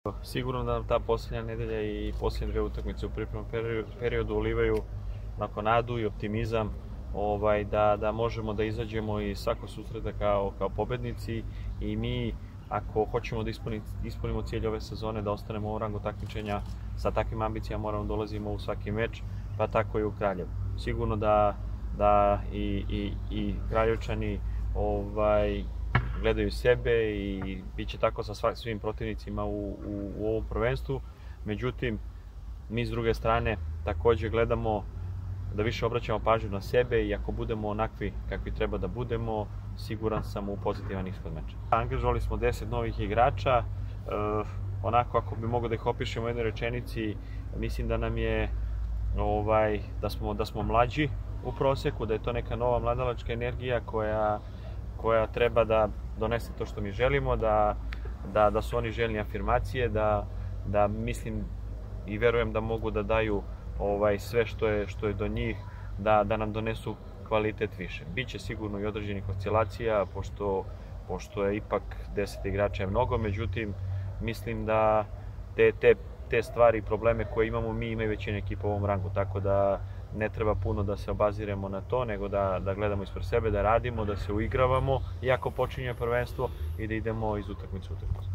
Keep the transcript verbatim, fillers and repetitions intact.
Sigurno da nam ta posljednja nedelja i posljednje dve utakmice u pripremnom periodu ulivaju nakon nadu i optimizam ovaj, da, da možemo da izađemo iz svakog susreta kao, kao pobednici i mi ako hoćemo da ispunimo, ispunimo cilj ove sezone, da ostanemo u rangu takmičenja sa takvim ambicijama, moramo dolazimo u svaki meč, pa tako i u Kraljevu. Sigurno da, da i, i, i Kraljevčani ovaj, gledaju sebe i bit će tako sa svim protivnicima u, u, u ovom prvenstvu. Međutim, mi s druge strane također gledamo da više obraćamo pažnju na sebe i ako budemo onakvi kakvi treba da budemo, siguran sam u pozitivan ishod meča. Angažovali smo deset novih igrača, e, onako ako bi mogao da ih opišemo u jednoj rečenici, mislim da nam je ovaj, da smo, da smo mlađi u proseku, da je to neka nova mladalačka energija koja, koja treba da donese to što mi želimo, da, da, da su oni željni afirmacije, da, da mislim i verujem da mogu da daju ovaj, sve što je, što je do njih, da, da nam donesu kvalitet više. Biće sigurno i određenih oscilacija, pošto, pošto je ipak deset igrača je mnogo, međutim, mislim da te, te, te stvari i probleme koje imamo mi imaju većina ekipa u ovom rangu, tako da ne treba puno da se obaziremo na to, nego da, da gledamo ispred sebe, da radimo, da se uigravamo, iako počinje prvenstvo i da idemo iz utakmice u utakmicu.